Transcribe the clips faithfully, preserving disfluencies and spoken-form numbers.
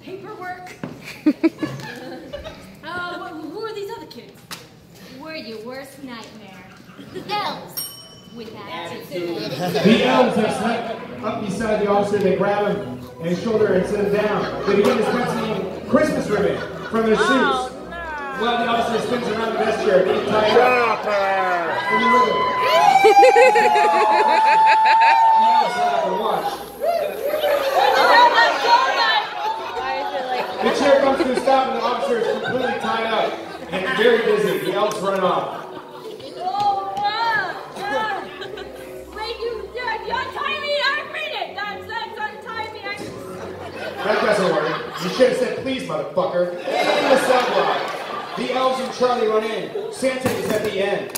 paperwork. uh, who are these other kids? We're your worst nightmare. The elves with attitude. The elves are snuck up beside the officer. They grab him and his shoulder and sit him down. They begin dispensing him Christmas ribbon from their suits. Oh, no. While the officer spins around the vest chair, getting tied up. And the ribbon. The elves laugh and watch. The chair comes to a stop and the officer is completely tied up and very busy. The elves run off. Oh, uh, uh, wait, you, uh, you untie me, I read it. That's, that's untie me, I... That doesn't work. You should have said please, motherfucker. In the cell block, the elves and Charlie run in. Santa is at the end.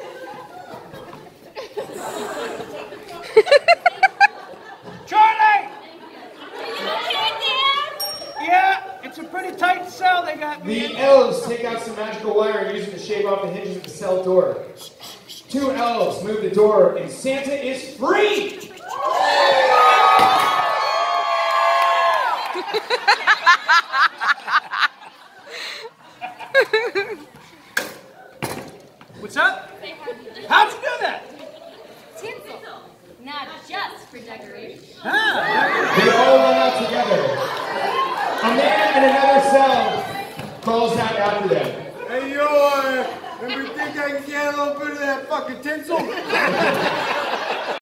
Charlie! Are you okay, Dad? Yeah, it's a pretty tight cell they got me in. The elves take out some magical wire and use it to shave off the hinges of the cell door. Two elves move the door and Santa is free! What's up? How'd you do that? Tinsel, not just for decoration. Huh? They all run out together. A man in another cell calls out after them. Hey, yo, uh, ever think I can get a little bit of that fucking tinsel?